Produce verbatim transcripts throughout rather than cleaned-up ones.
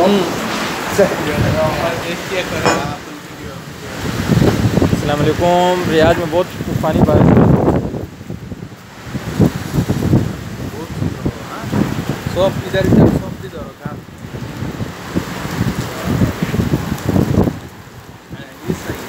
अस्सलाम वालेकुम। रियाद में बहुत तूफ़ानी बारिश है। सब इधर इधर सब इधर का ये सही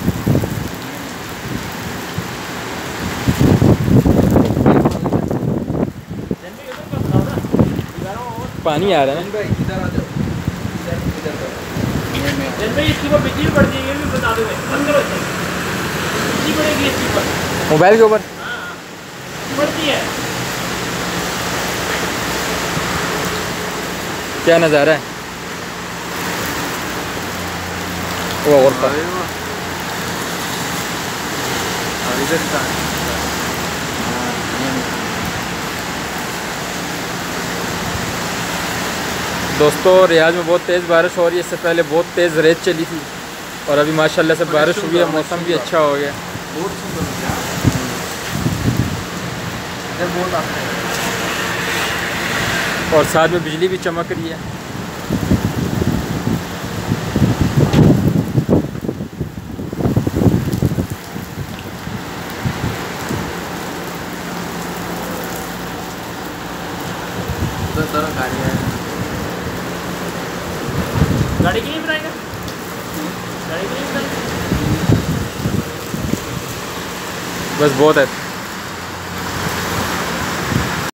पानी आ रहा है ना भाई, इधर आ जाओ, इधर इधर जब भाई इसके ऊपर बिजली पड़ जाएगी, ये भी बता दो भाई, बंद करो इसे। बिजली पड़ेगी इसके ऊपर। मोबाइल के ऊपर हाँ, पड़ती है। क्या नज़ारा है वो और पर। इधर का दोस्तों रियाद में बहुत तेज़ बारिश हो रही है। इससे पहले बहुत तेज़ रेत चली थी और अभी माशाल्लाह से बारिश हुई है, मौसम भी अच्छा हो गया। बहुत सुंदर है यार। इधर बहुत आता है और साथ में बिजली भी चमक रही है। उधर तरह गाड़ी है। गाड़ी के लिए बनाएगा? गाड़ी के लिए बनाएगा? बस बहुत है।